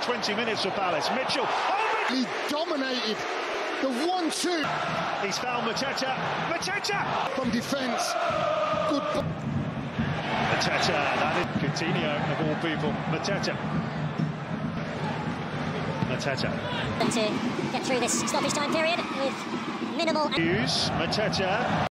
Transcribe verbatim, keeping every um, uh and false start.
twenty minutes for Palace. Mitchell. Oh, he dominated the one two. He's found Mateta. Mateta! From defence. Good. Mateta, that is Coutinho of all people. Mateta. Mateta. To get through this stoppage time period with minimal. Hughes, Mateta.